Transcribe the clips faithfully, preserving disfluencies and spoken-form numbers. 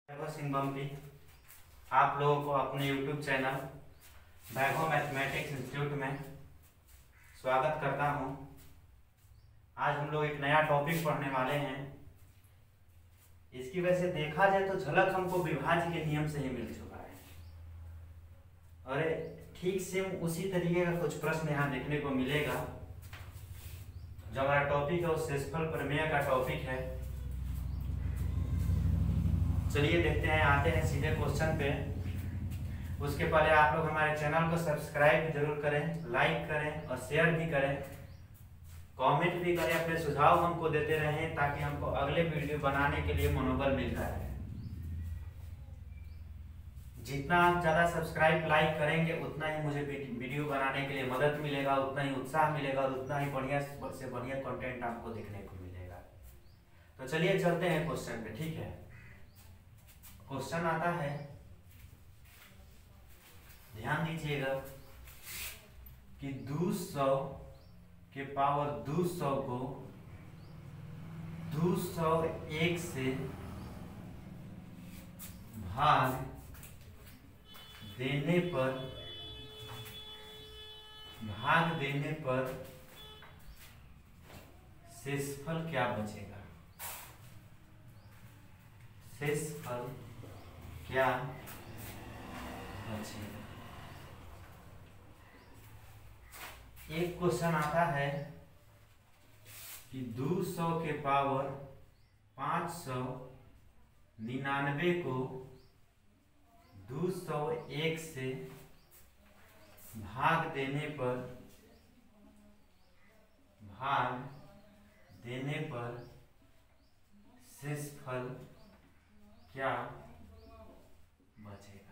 वैभव Singh bumpy आप लोगों को अपने YouTube channel Vaibhav mathematics institute में स्वागत करता हूं। आज हम लोग एक नया टॉपिक पढ़ने वाले हैं। इसकी वजह से देखा जाए तो झलक हमको विभाज्य के नियम से ही मिल चुका है और ठीक से उसी तरीके का कुछ प्रश्न यहाँ देखने को मिलेगा। जो हमारा टॉपिक है वो शेषफल प्रमेय का टॉपिक है। चलिए देखते हैं, आते हैं सीधे क्वेश्चन पे। उसके पहले आप लोग हमारे चैनल को सब्सक्राइब जरूर करें, लाइक करें और शेयर भी करें, कमेंट भी करें, अपने सुझाव हमको देते रहें ताकि हमको अगले वीडियो बनाने के लिए मनोबल मिलता रहे। जितना आप ज़्यादा सब्सक्राइब लाइक करेंगे उतना ही मुझे वीडियो बनाने के लिए मदद मिलेगा, उतना ही उत्साह मिलेगा और उतना ही बढ़िया से बढ़िया कंटेंट आपको देखने को मिलेगा। तो चलिए चलते हैं क्वेश्चन पे, ठीक है। क्वेश्चन आता है, ध्यान दीजिएगा कि दो सौ के पावर दो सौ को दो सौ एक से भाग देने पर भाग देने पर शेषफल क्या बचेगा। शेषफल क्या बचेगा। एक क्वेश्चन आता है कि दो सौ के पावर पाँच सौ निन्यानवे को दो सौ एक से भाग देने पर भाग देने पर शेषफल क्या बचेगा।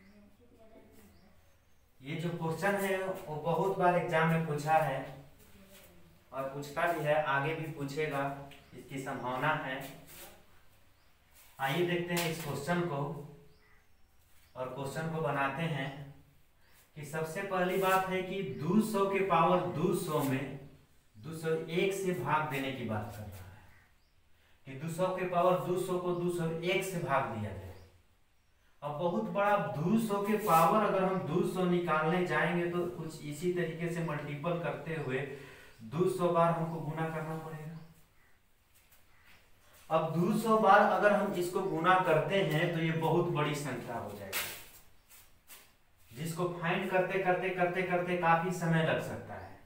ये जो क्वेश्चन है वो बहुत बार एग्जाम में पूछा है और पूछता भी है, आगे भी पूछेगा, इसकी संभावना है। आइए देखते हैं इस क्वेश्चन को और क्वेश्चन को बनाते हैं। कि सबसे पहली बात है कि दो सौ के पावर दो सौ में दो सौ एक से भाग देने की बात कर रहा है कि दो सौ के पावर दो सौ को दो सौ एक से भाग दिया जाए। अब बहुत बड़ा दो सौ के पावर अगर हम दो सौ निकालने जाएंगे तो कुछ इसी तरीके से मल्टीपल करते हुए दो सौ बार हमको गुना करना पड़ेगा। अब दो सौ बार अगर हम इसको गुना करते हैं तो ये बहुत बड़ी संख्या हो जाएगी, जिसको फाइंड करते करते करते करते काफी समय लग सकता है।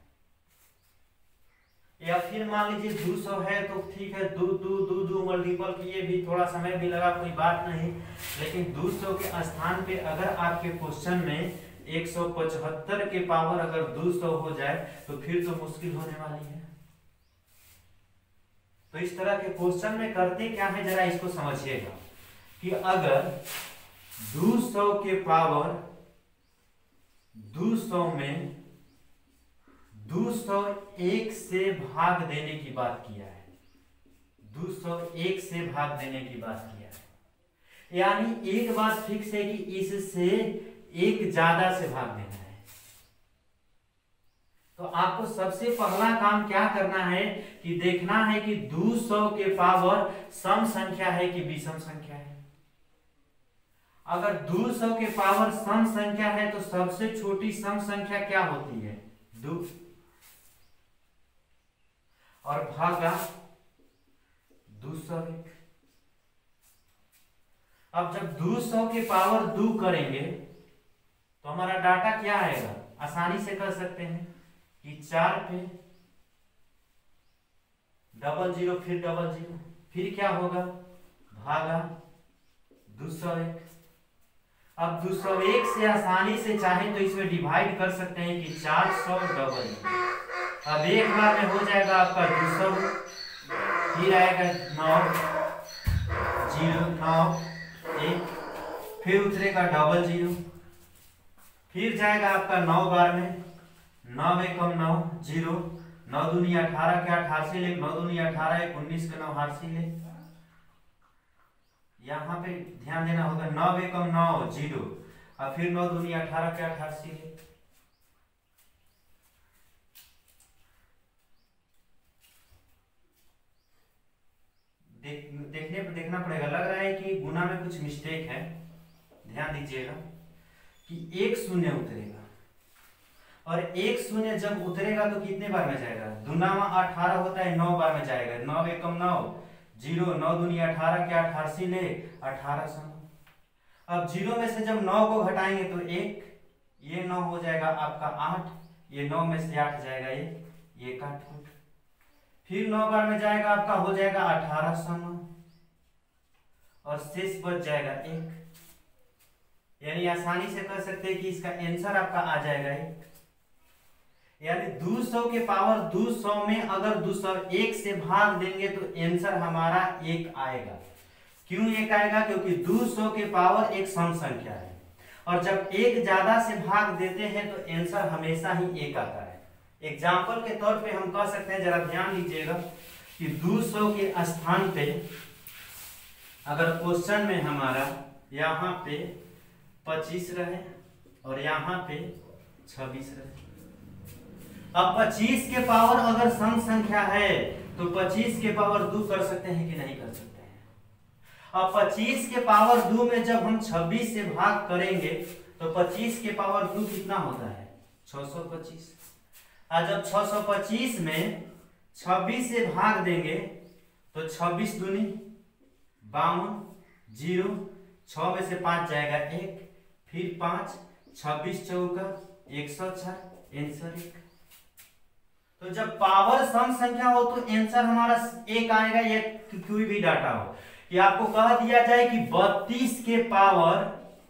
या फिर मान लीजिए दो सौ है तो ठीक है, दो दो दो दो मल्टीपल किए भी थोड़ा समय भी लगा, कोई बात नहीं। लेकिन दो सौ के स्थान पे अगर आपके क्वेश्चन में एक सौ पचहत्तर के पावर अगर दो सौ हो जाए तो फिर तो मुश्किल होने वाली है। तो इस तरह के क्वेश्चन में करते क्या है, जरा इसको समझिएगा कि अगर दो सौ के पावर दो सौ में दो सौ एक से भाग देने की बात किया है, दो सौ एक से भाग देने की बात किया है, यानी एक बात फिक्स है कि इससे एक ज्यादा से भाग देना है। तो आपको सबसे पहला काम क्या करना है कि देखना है कि दो सौ के पावर सम संख्या है कि विषम संख्या है। अगर दो सौ के पावर सम संख्या है तो सबसे छोटी सम संख्या क्या होती है, दो, और भागा दो सौ एक। अब जब दो सौ के पावर दो करेंगे तो हमारा डाटा क्या आएगा, आसानी से कर सकते हैं कि चार पे डबल जीरो फिर डबल जीरो फिर क्या होगा, भागा दो सौ एक। अब दो सौ एक से आसानी से चाहे तो इसमें डिवाइड कर सकते हैं कि चार सौ डबल जीरो। अब एक बार में हो जाएगा आपका दो सौ, फिर आएगा नौ जीरो नौ एक, फिर उतरेगा डबल जीरो, फिर जाएगा आपका नौ बार में, नौ एकम नौ जीरो, नौ दूनी अठारह के अठासी ले, नौ दूनी अठारह एक उन्नीस के नौ हारसी ले। यहाँ पे ध्यान देना होगा, नौ एकम नौ जीरो और फिर नौ दूनी अठारह के अठासी ले। देख देखने पर देखना पड़ेगा। लग रहा है कि गुना में कुछ मिस्टेक है, ध्यान दीजिएगा कि एक शून्य उतरेगा और एक शून्य जब उतरेगा तो कितने बार में जाएगा? दुनामा अठारह होता है, नौ बार में जाएगा। नौ एकम नौ, जीरो, नौ दूनी अठारह के अठारसी ले अठारह सौ। अब जीरो में से जब नौ को घटाएंगे तो एक, ये नौ हो जाएगा आपका आठ, ये नौ में से आठ जाएगा एक, ये काट फुट, फिर नौ बार में जाएगा आपका हो जाएगा अठारह सौ नौ और शेष बच जाएगा एक। यानी आसानी से कर सकते हैं कि इसका आंसर आपका आ जाएगा एक। यानी दो सौ के पावर दो सौ में अगर दो सौ एक से भाग देंगे तो आंसर हमारा एक आएगा। क्यों एक आएगा? क्योंकि दो सौ के पावर एक सम संख्या है और जब एक ज्यादा से भाग देते हैं तो आंसर हमेशा ही एक आता है। एग्जाम्पल के तौर पे हम कह सकते हैं, जरा ध्यान दीजिएगा कि दो सौ के स्थान पे अगर क्वेश्चन में हमारा यहाँ पे पच्चीस रहे और यहाँ पे छब्बीस रहे। अब पच्चीस के पावर अगर सम संख्या है तो पच्चीस के पावर दो कर सकते हैं कि नहीं कर सकते हैं? अब पच्चीस के पावर दो में जब हम छब्बीस से भाग करेंगे तो पच्चीस के पावर दो कितना होता है? छह सौ पच्चीस। और जब छह सौ पच्चीस में छब्बीस से भाग देंगे तो छब्बीस दूनी बावन, जीरो, छह में से पांच जाएगा एक, फिर पांच, छब्बीस चौका एक सौ चार, आंसर एक। तो जब पावर सम संख्या हो तो आंसर हमारा एक आएगा। ये कोई भी डाटा हो कि आपको कह दिया जाए कि बत्तीस के पावर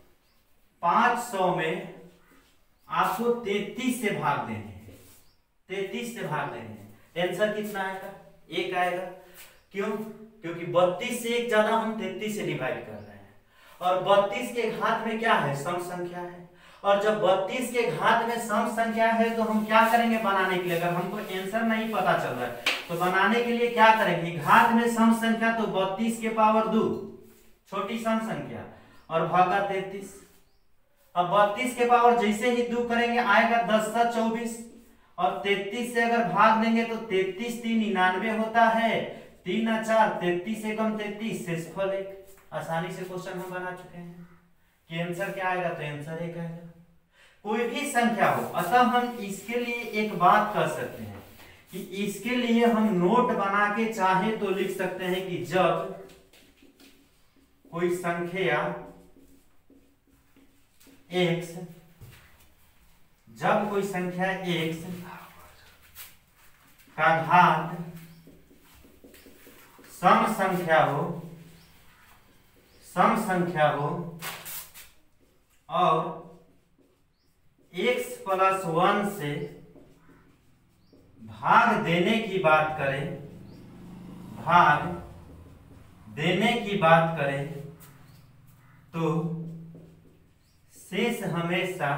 पांच सौ में आपको तैतीस से भाग देने हैं, तैतीस से भाग देने हैं, आंसर कितना आएगा? एक आएगा। क्यों? क्योंकि बत्तीस से एक ज्यादा हम तैतीस से डिवाइड कर रहे हैं और बत्तीस के घात में क्या है? सम संख्या है। और जब बत्तीस के घात में सम संख्या है तो हम क्या करेंगे बनाने के लिए? अगर हमको आंसर नहीं पता चल रहा है तो बनाने के लिए क्या करेंगे? घात में सम संख्या तो बत्तीस के पावर दो, छोटी सम संख्या, और भागा तैतीस। अब बत्तीस के पावर जैसे ही दो करेंगे आएगा दस सा चौबीस और तैतीस से अगर भाग देंगे तो तैतीस तीन निन्यानवे होता है, तीन चार तैतीस एकम तैतीस, शेषफल एक। आसानी से क्वेश्चन हम बना चुके हैं कि आंसर क्या आएगा? तो आंसर एक आएगा। कोई भी संख्या हो, अतः हम इसके लिए एक बात कर सकते हैं कि इसके लिए हम नोट बना के चाहे तो लिख सकते हैं कि जब कोई संख्या x, जब कोई संख्या x का घात सम संख्या हो, सम संख्या हो और x प्लस वन से भाग देने की बात करें, भाग देने की बात करें तो शेष हमेशा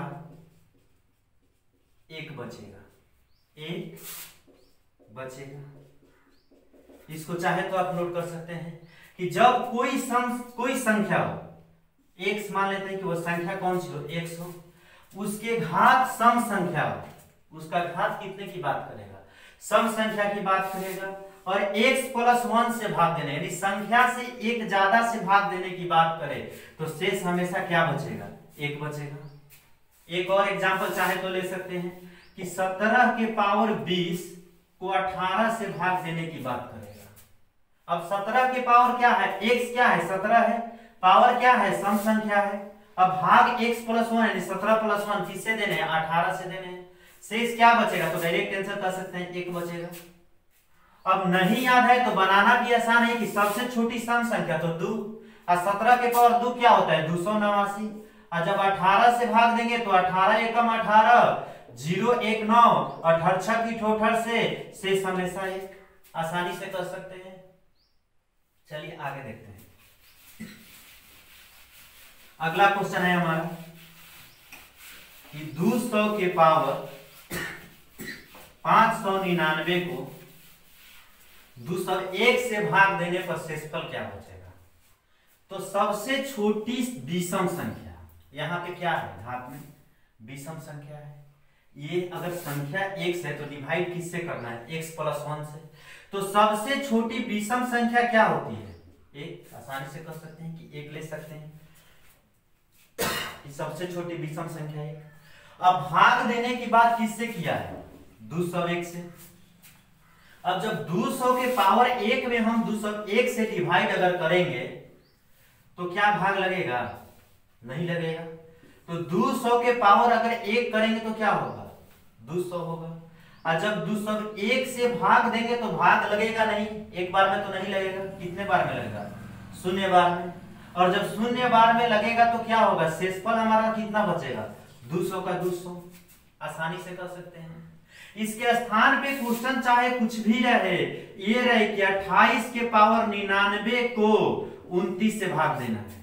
एक बचेगा, एक बचेगा। इसको चाहे तो आप नोट कर सकते हैं कि जब कोई सम कोई संख्या हो, x मान लेते हैं कि वो संख्या कौन सी हो? x हो, उसके घात सम संख्या हो, उसका घात कितने की बात करेगा? सम संख्या की बात करेगा और x प्लस वन से भाग देने, यानी संख्या से एक ज्यादा से भाग देने की बात करे तो शेष हमेशा क्या बचेगा? एक बचेगा। एक और एग्जांपल चाहे तो ले सकते हैं कि सत्रह के पावर बीस को अठारह से भाग देने की बात करेगा। अब सत्रह के पावर क्या है? x क्या है? सत्रह है, पावर क्या है? सम संख्या है। अब भाग x प्लस वन यानी सत्रह प्लस वन किससे देने हैं? अठारह से देने हैं। शेष क्या बचेगा? तो डायरेक्ट आंसर कर सकते हैं एक बचेगा। अब नहीं याद है तो बनाना भी आसान है कि सबसे छोटी सम संख्या तो दो, और सत्रह के पावर दो क्या होता है? दो सौ नवासी। और जब अठारह से भाग देंगे तो अठारह एकम अठारह, जीरो एक नौ, अठरछा की ठोठर से शेष हमेशा एक। आसानी से कर सकते हैं। चलिए आगे देखते हैं। अगला क्वेश्चन है हमारा कि दो सौ के पावर पांच सौ निन्यानवे को दो सौ एक से भाग देने पर शेषफल क्या बचेगा? तो सबसे छोटी विषम संख्या, यहाँ पे क्या है? घात में विषम संख्या है। ये अगर संख्या x है तो डिवाइड किससे करना है? x प्लस वन से। तो सबसे छोटी विषम संख्या क्या होती है? एक। आसानी से कर सकते हैं कि एक ले सकते हैं, सबसे छोटी विषम संख्या है। अब भाग देने की बात किससे किया है? दो सौ एक से। अब जब दो सौ के पावर एक में हम दो सौ एक से डिवाइड अगर करेंगे तो क्या भाग लगेगा? नहीं लगेगा। तो दो सौ के पावर अगर एक करेंगे तो क्या होगा? दो सौ होगा। और जब दो सौ एक से भाग देंगे तो भाग लगेगा नहीं, एक बार में तो नहीं लगेगा। कितने बार में लगेगा? शून्य बार में। और जब शून्य बार में लगेगा तो क्या होगा? शेषफल हमारा कितना बचेगा? दो सौ का दो सौ। आसानी से कर सकते हैं। इसके स्थान पे क्वेश्चन चाहे कुछ भी रहे, ये रहे कि अट्ठाईस के पावर निन्यानवे को उनतीस से भाग देना है।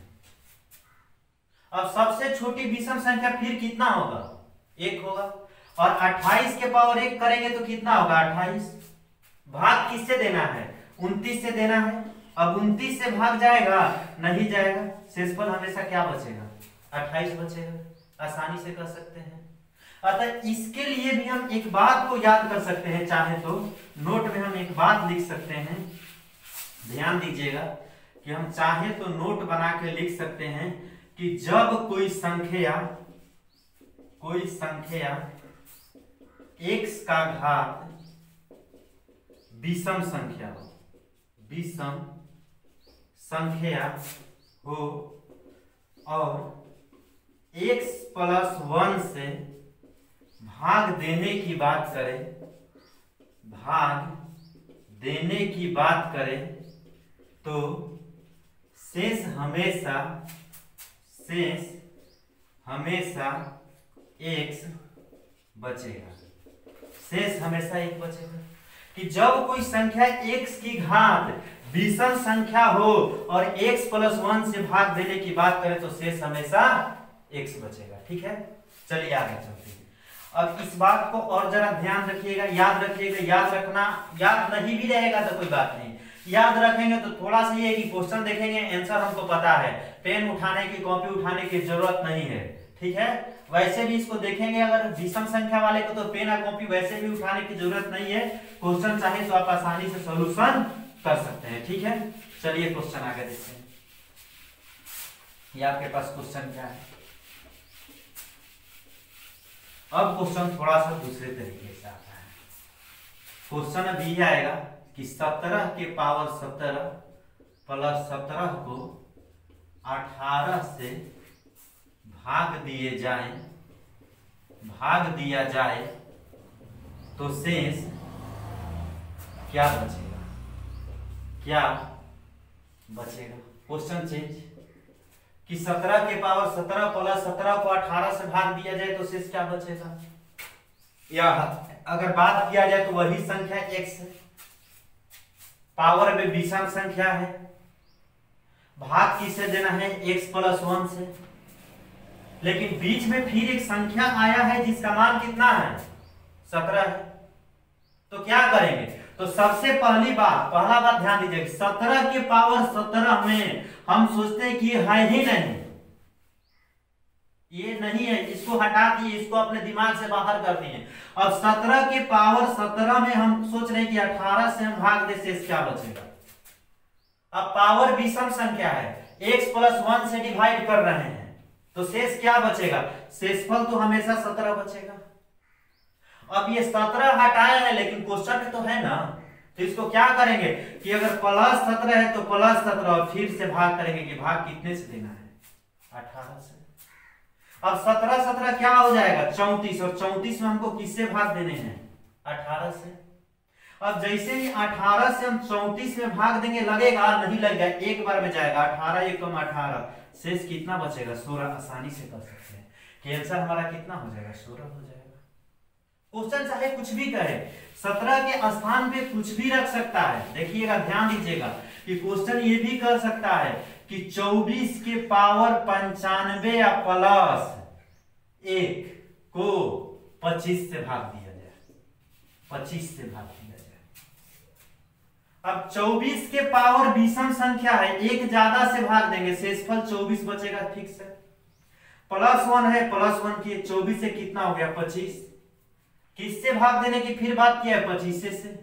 अब सबसे छोटी विषम संख्या फिर कितना होगा? एक होगा। और अट्ठाईस के पावर एक करेंगे तो कितना होगा? अट्ठाईस। भाग किससे देना है? उनतीस से देना है। अब उनतीस से भाग जाएगा? नहीं जाएगा। शेषफल हमेशा क्या बचेगा? अट्ठाईस बचेगा। आसानी से कर सकते हैं। अतः इसके लिए भी हम एक बात को याद कर सकते हैं, चाहे तो नोट में हम एक बात लिख सकते हैं। ध्यान दीजिएगा कि हम चाहे तो नोट बना के लिख सकते हैं कि जब कोई संख्या कोई संख्या x का घात विषम संख्या हो, विषम संख्या हो और x प्लस वन से भाग देने की बात करें, भाग देने की बात करें तो शेष हमेशा शेष हमेशा x बचेगा। शेष हमेशा एक बचेगा। कि जब कोई संख्या x की घात विषम संख्या हो और x प्लस वन से भाग देने की बात करें तो शेष हमेशा x बचेगा। ठीक है, चलिए आगे चलते हैं। अब इस बात को और जरा ध्यान रखिएगा, याद रखिएगा। याद रखना, याद नहीं भी रहेगा तो कोई बात नहीं, याद रखेंगे तो थोड़ा सा ये कि क्वेश्चन देखेंगे, आंसर हमको पता है, पेन उठाने की, कॉपी उठाने की जरूरत नहीं है। ठीक है, वैसे भी इसको देखेंगे अगर विषम संख्या वाले को तो पेन और कॉपी वैसे भी उठाने की जरूरत नहीं है। क्वेश्चन चाहे तो आप आसानी से सोल्यूशन कर सकते हैं। ठीक है, चलिए क्वेश्चन आगे देखते हैं। ये आपके पास क्वेश्चन क्या है? अब क्वेश्चन थोड़ा सा दूसरे तरीके से आता है। क्वेश्चन अब ये आएगा कि सत्रह के पावर सत्रह प्लस सत्रह को अठारह से भाग दिए जाए भाग दिया जाए तो शेष क्या बचेगा? क्या बचेगा? क्वेश्चन चेंज कि सत्रह के पावर सत्रह प्लस सत्रह को अठारह से भाग दिया जाए तो शेष क्या बचेगा? या अगर बात किया जाए तो वही संख्या x है, पावर में विषम संख्या है, भाग किससे देना है? x प्लस वन से। लेकिन बीच में फिर एक संख्या आया है जिसका मान कितना है? सत्रह है। तो क्या करेंगे? तो सबसे पहली बात पहला बात ध्यान दीजिए, सत्रह के पावर सत्रह में हम सोचते हैं कि ये है ही नहीं, ये नहीं है, इसको हटा दिए, इसको अपने दिमाग से बाहर कर दिए। अब सत्रह के पावर सत्रह में हम सोच रहे हैं कि अठारह से हम भाग दे, शेष क्या बचेगा? अब पावर विषम संख्या है, x प्लस वन से डिवाइड कर रहे हैं तो शेष क्या बचेगा? शेषफल तो हमेशा सत्रह बचेगा। अब ये सत्रह हटाया है लेकिन क्वेश्चन में तो है ना, तो इसको क्या करेंगे कि अगर प्लस सत्रह है तो प्लस सत्रह और फिर से भाग करेंगे कि भाग कितने से देना है? अठारह से। अब सत्रह सत्रह क्या हो जाएगा? चौंतीस, और चौंतीस में हमको किससे भाग देने हैं? अठारह से। अब जैसे ही अठारह से हम चौंतीस में भाग देंगे लगेगा? नहीं लगेगा, एक बार में जाएगा। अठारह एक कम अठारह, शेष कितना बचेगा? सोलह। आसानी से कर सकते हैं कि आंसर हमारा कितना हो जाएगा? सोलह हो जाएगा। क्वेश्चन चाहे कुछ भी कहे, सत्रह के स्थान पे कुछ भी रख सकता है। देखिएगा, ध्यान दीजिएगा कि क्वेश्चन ये भी कर सकता है कि चौबीस के पावर पंचानवे या प्लस एक को पच्चीस से भाग दिया जाए, पच्चीस से भाग दिया जाए। अब चौबीस के पावर विषम संख्या है, एक ज्यादा से भाग देंगे, शेषफल चौबीस बचेगा। फिक्स है। प्लस वन है, प्लस वन की चौबीस से कितना हो गया? पच्चीस। किससे भाग देने की फिर बात किया है? पच्चीस से।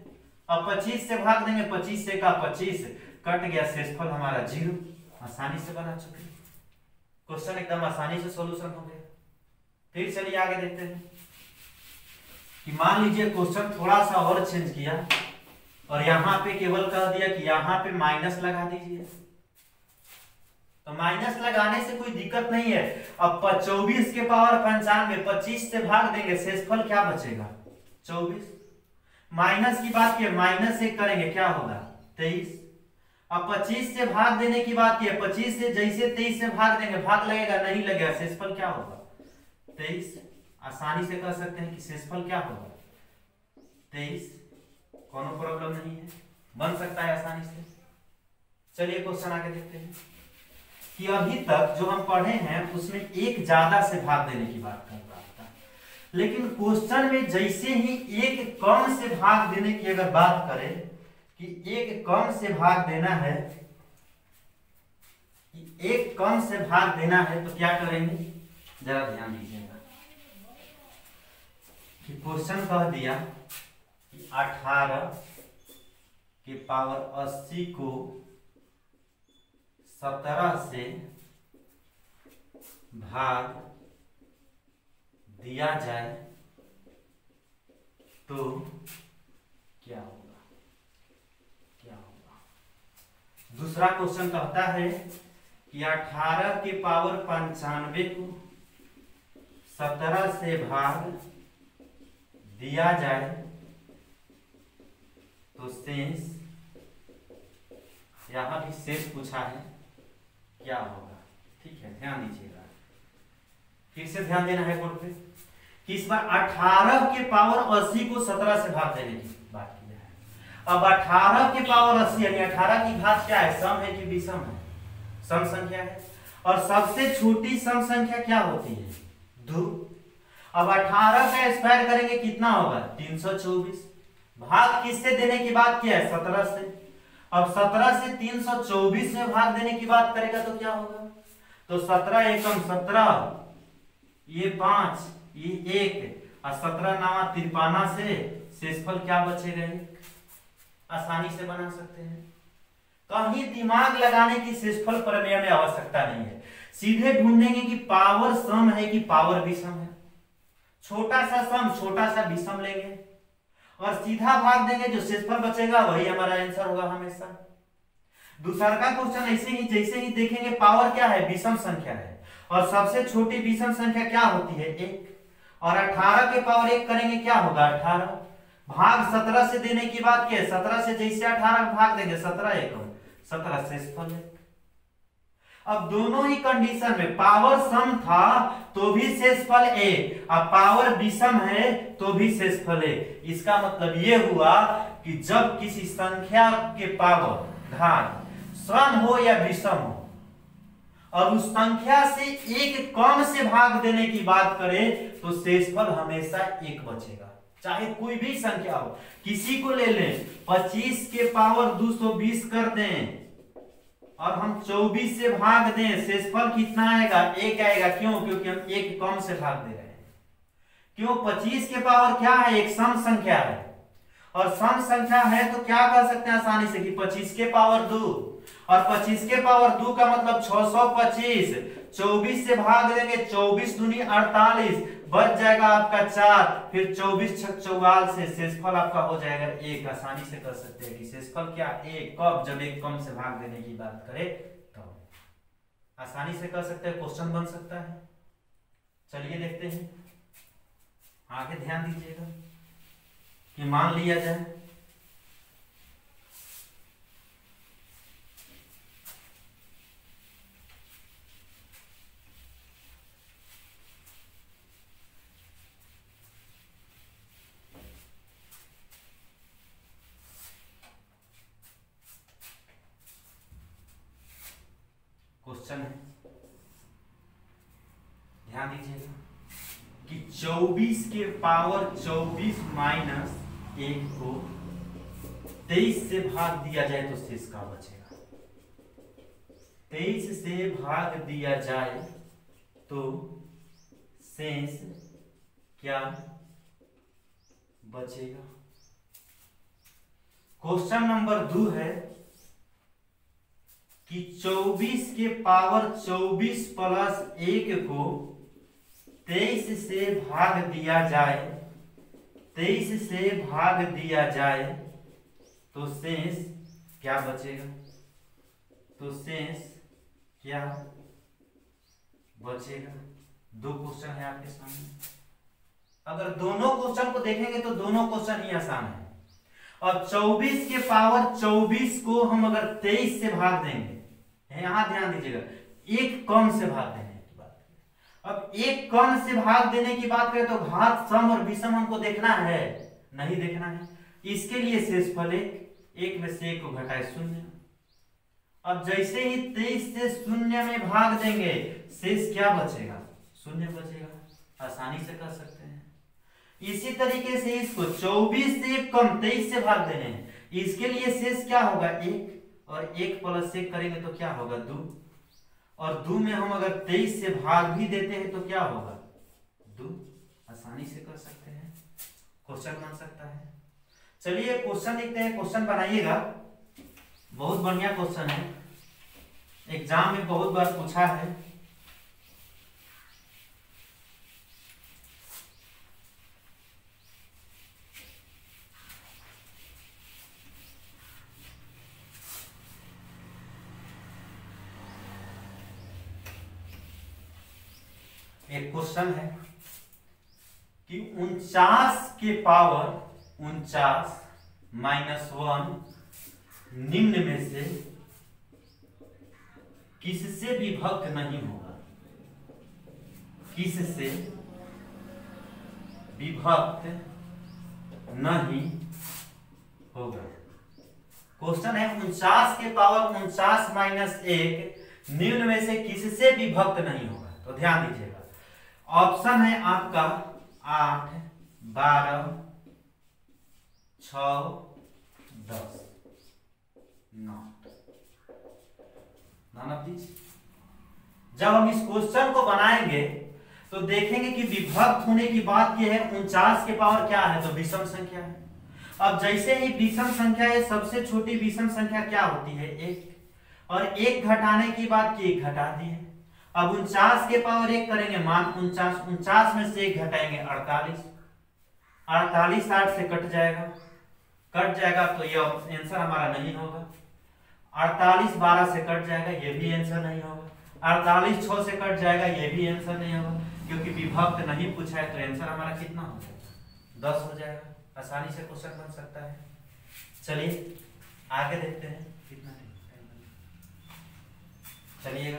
अब पच्चीस से भाग देंगे, पच्चीस से का पच्चीस कट गया, शेषफल हमारा जीरो। आसानी से बना चुके, क्वेश्चन एकदम आसानी से सॉल्यूशन हो गया। फिर चलिए आगे देखते हैं कि मान लीजिए क्वेश्चन थोड़ा सा और चेंज किया और यहाँ पे केवल कह दिया कि यहाँ पे माइनस लगा दीजिए। तो माइनस लगाने से कोई दिक्कत नहीं है। अब चौबीस के पावर पंचानवे, पच्चीस से भाग देंगे, शेषफल क्या बचेगा चौबीस। माइनस की बात की, माइनस एक करेंगे क्या होगा तेईस। अब पच्चीस से भाग देने की बात की, पच्चीस से जैसे तेईस से भाग देंगे, भाग लगेगा नहीं लगेगा, शेषफल क्या होगा तेईस। आसानी से कह सकते हैं कि शेषफल क्या होगा तेईस। कोनो प्रॉब्लम नहीं है, बन सकता है आसानी से। चलिए क्वेश्चन आगे देखते हैं कि अभी तक जो हम पढ़े हैं उसमें एक ज्यादा से भाग देने की बात कर रहा था, लेकिन क्वेश्चन में जैसे ही एक कम से भाग देने की अगर बात करें कि एक कम से भाग देना है, कि एक कम से भाग देना है तो क्या करेंगे, जरा ध्यान दीजिएगा कि क्वेश्चन कह दिया कि अठारह के पावर अस्सी को सत्रह से भाग दिया जाए तो क्या होगा, क्या होगा। दूसरा क्वेश्चन कहता है कि अठारह के पावर पंचानवे को सत्रह से भाग दिया जाए तो शेष, यहां भी शेष पूछा है, क्या होगा। ठीक है, ध्यान दीजिएगा, फिर से ध्यान देना है बोर्ड पे कि इस बार अठारह के पावर अस्सी को सत्रह से भाग देने की बात की है। अब अठारह के पावर अस्सी यानी अठारह की घात क्या है, सम है कि विषम है, सम संख्या है। और सबसे छोटी सम संख्या क्या होती है, दो। अब अठारह का स्क्वायर करेंगे कितना होगा, तीन सौ चौबीस। भाग किससे देने की बात किया है, सत्रह से। अब सत्रह से तीन सौ चौबीस में भाग देने की बात करेगा तो क्या होगा, तो सत्रह एकम सत्रह, ये पांच, ये एक, और सत्रह नामा तिरपाना से शेषफल क्या बचेगा, आसानी से बना सकते हैं। कहीं दिमाग लगाने की शेषफल प्रमेय में आवश्यकता नहीं है, सीधे ढूंढेंगे कि पावर सम है कि पावर विषम है। छोटा सा सम छोटा सा विषम लेंगे और सीधा भाग देंगे, जो शेषफल बचेगा वही हमारा आंसर होगा हमेशा। दूसरा का क्वेश्चन ऐसे ही, जैसे ही देखेंगे पावर क्या है, विषम संख्या है, और सबसे छोटी विषम संख्या क्या होती है, एक। और अठारह के पावर एक करेंगे क्या होगा, अठारह। भाग सत्रह से देने की बात की है, सत्रह से जैसे अठारह भाग देंगे, सत्रह एक सत्रह, शेषफल है। अब दोनों ही कंडीशन में पावर सम था तो भी शेषफल ए, अब पावर विषम है तो भी शेषफल ए। इसका मतलब ये हुआ कि जब किसी संख्या के पावर घात सम हो या विषम हो और उस संख्या से एक कम से भाग देने की बात करें तो शेषफल हमेशा एक बचेगा, चाहे कोई भी संख्या हो। किसी को ले लें, पच्चीस के पावर दो सौ बीस कर दें और हम चौबीस से भाग दें, शेषफल कितना आएगा, एक आएगा। क्यों, क्योंकि हम एक कम से भाग दे रहे हैं। क्यों, पच्चीस के पावर क्या है, एक सम संख्या है, और सम संख्या है तो क्या कर सकते हैं आसानी से कि पच्चीस के पावर दो, और पच्चीस के पावर दो का मतलब छह सौ पच्चीस, चौबीस से भाग देंगे, चौबीस दूनी अड़तालीस, बच जाएगा आपका चार, फिर चौबीस छक चौवाल से शेषफल आपका हो जाएगा एक। आसानी से कर सकते हैं कि शेषफल क्या एक, कब, जब एक कम से भाग देने की बात करें तो आसानी से कर सकते हैं, क्वेश्चन बन सकता है। चलिए देखते हैं आगे, ध्यान दीजिएगा कि मान लिया जाए क्वेश्चन है, ध्यान दीजिएगा कि चौबीस के पावर चौबीस माइनस एक को तेईस से भाग दिया जाए तो शेष का बचेगा। तेईस से भाग दिया जाए तो शेष क्या बचेगा। क्वेश्चन नंबर दो है कि चौबीस के पावर चौबीस प्लस एक को तेईस से भाग दिया जाए, तेईस से भाग दिया जाए तो शेष क्या बचेगा? तो शेष क्या बचेगा? दो क्वेश्चन है आपके सामने। अगर दोनों क्वेश्चन को देखेंगे तो दोनों क्वेश्चन ही आसान है। और चौबीस के पावर चौबीस को हम अगर तेईस से भाग देंगे, यहां ध्यान दीजिएगा, एक कम से भाग देने की बात करें। अब एक कम से भाग देने की बात करें तो घात सम और विषम हमको देखना है, नहीं देखना है। इसके लिए शेषफल एक, एक में से एक को घटाए शून्य। अब जैसे ही तेईस से शून्य में भाग देंगे, शेष क्या बचेगा? शून्य बचेगा। आसानी से कर सकते हैं। इसी तरीके से इसको चौबीस से एक कम तेईस से भाग देने हैं, इसके लिए शेष क्या होगा? एक, और एक प्लस एक करेंगे तो क्या होगा? दो। और दो में हम अगर तेईस से भाग भी देते हैं तो क्या होगा? दो। आसानी से कर सकते हैं, क्वेश्चन बन सकता है। चलिए क्वेश्चन देखते हैं, क्वेश्चन बनाइएगा। बहुत बढ़िया क्वेश्चन है, एग्जाम में बहुत बार पूछा है। एक क्वेश्चन है कि उनचास के पावर उनचास माइनस वन निम्न में से किससे विभक्त नहीं होगा? किससे विभक्त नहीं होगा? क्वेश्चन है उनचास के पावर उनचास माइनस एक निम्न में से किससे विभक्त नहीं होगा? तो ध्यान दीजिएगा, ऑप्शन है आपका आठ, बारह, छ, दस, नौ। जब हम इस क्वेश्चन को बनाएंगे तो देखेंगे कि विभक्त होने की बात यह है, उनचास के पावर क्या है? तो विषम संख्या है। अब जैसे ही विषम संख्या है, सबसे छोटी विषम संख्या क्या होती है? एक। और एक घटाने की बात की, एक घटा दी है। अब उनचास के पावर एक करेंगे, मान उनचास, उनचास में से एक घटाएंगे अड़तालीस, अड़तालीस साठ से कट जाएगा, कट जाएगा तो ये आंसर हमारा नहीं होगा। अड़तालीस बारह से कट जाएगा, ये भी आंसर नहीं होगा। अड़तालीस छह से कट जाएगा, ये भी आंसर नहीं होगा, क्योंकि विभक्त नहीं पूछा है। तो आंसर हमारा कितना हो जाएगा? दस हो जाएगा। आसानी से क्वेश्चन बन सकता है। चलिए आगे देखते हैं कितना टाइम। चलिएगा,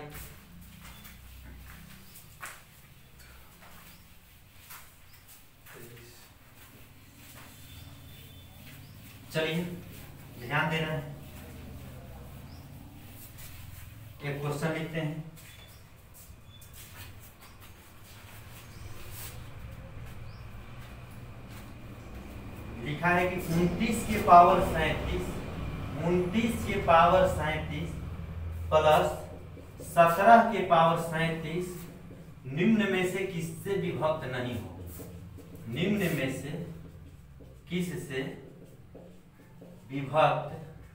चलिए ध्यान देना है। एक क्वेश्चन लिखते हैं। लिखा है कि उनतीस के पावर सैंतीस, उनतीस के पावर सैंतीस प्लस सत्रह के पावर सैंतीस निम्न में से किससे विभक्त नहीं हो? निम्न में से किससे विभक्त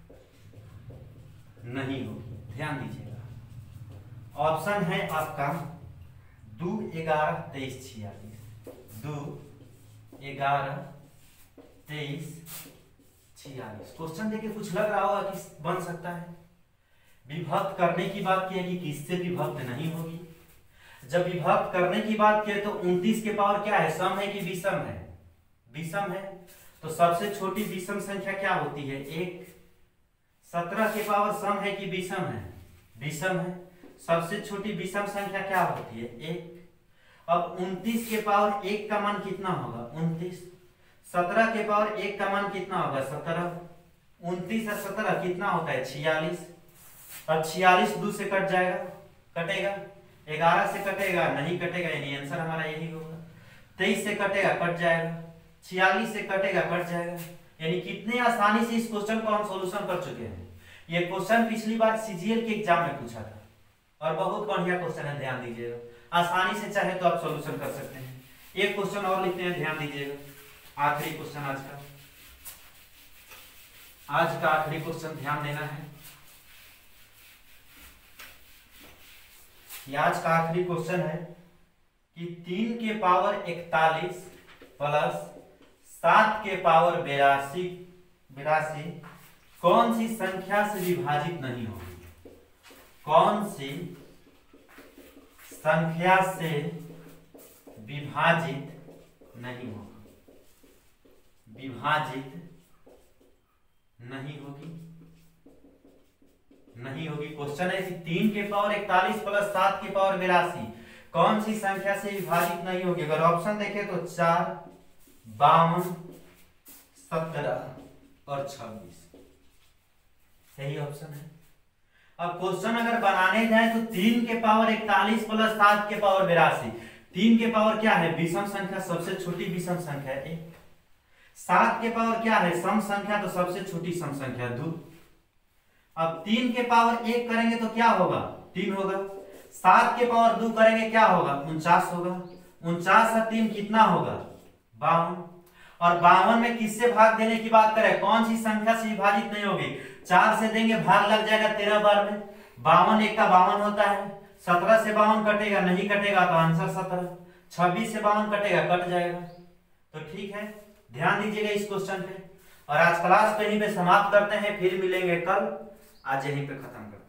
नहीं हो? ध्यान दीजिएगा, ऑप्शन है आपका दो, ग्यारह, तेईस, छियालीस। दो, ग्यारह, तेईस, छियालीस। क्वेश्चन देखिए कुछ लग रहा होगा कि बन सकता है। विभक्त करने की बात की है कि किससे विभक्त नहीं होगी। जब विभक्त करने की बात की है तो उनतीस के पावर क्या है? सम है कि विषम है? विषम है। तो सबसे छोटी विषम संख्या क्या होती है? एक। सत्रह के पावर सम है कि विषम है? विषम है। सबसे छोटी विषम संख्या क्या होती है? एक। अब उनतीस के पावर एक का मान कितना होगा? उनतीस। सत्रह के पावर एक का मान कितना होगा? सत्रह। उनतीस और सत्रह कितना होता है? छियालीस। अब छियालीस दो से कट जाएगा, कटेगा। ग्यारह से कटेगा, नहीं कटेगा, यानी आंसर हमारा यही होगा। तेईस से कटेगा, कट जाएगा। छियालीस से कटेगा, कट जाएगा। यानी कितने आसानी से इस क्वेश्चन को हम सॉल्यूशन कर चुके हैं। ये क्वेश्चन पिछली बार सीजीएल के एग्जाम में पूछा था और बहुत बढ़िया क्वेश्चन है, ध्यान दीजिएगा। आसानी से चाहे तो आप सॉल्यूशन कर सकते हैं। एक क्वेश्चन और लिखते हैं, ध्यान दीजिएगा, आखिरी क्वेश्चन आज का। आज का आखिरी क्वेश्चन ध्यान देना है। ये आज का आखिरी क्वेश्चन है कि तीन के पावर इकतालीस प्लस सात के पावर बेरासी बेरासी कौन सी संख्या से विभाजित नहीं होगी? कौन सी संख्या से विभाजित नहीं होगी? विभाजित नहीं होगी नहीं होगी क्वेश्चन है कि तीन के पावर इकतालीस प्लस सात के पावर बेरासी कौन सी संख्या से विभाजित नहीं होगी? अगर ऑप्शन देखें तो चार, बावन, सत्रह और छब्बीस, सही ऑप्शन है। अब क्वेश्चन अगर बनाने जाए तो तीन के पावर इकतालीस प्लस सात के पावर बेरासी, तीन के पावर क्या है? विषम संख्या, सबसे छोटी विषम संख्या एक। सात के पावर क्या है? सम संख्या, तो सबसे छोटी सम संख्या दो। अब तीन के पावर एक करेंगे तो क्या होगा? तीन होगा। सात के पावर दो करेंगे क्या होगा? उनचास होगा। उनचास और तीन कितना होगा? बावन। और बावन में किससे भाग देने की बात करें? कौन सी संख्या से विभाजित नहीं होगी? चार से देंगे भाग लग जाएगा तेरह बार में। बावन एक का बावन होता है। सत्रह से बावन कटेगा, नहीं कटेगा तो आंसर सत्रह। छब्बीस से बावन कटेगा, कट जाएगा। तो ठीक है, ध्यान दीजिएगा इस क्वेश्चन पे। और आज क्लास पे यहीं पे समाप्त करते हैं, फिर मिलेंगे कल। आज यहीं पे खत्म करते हैं।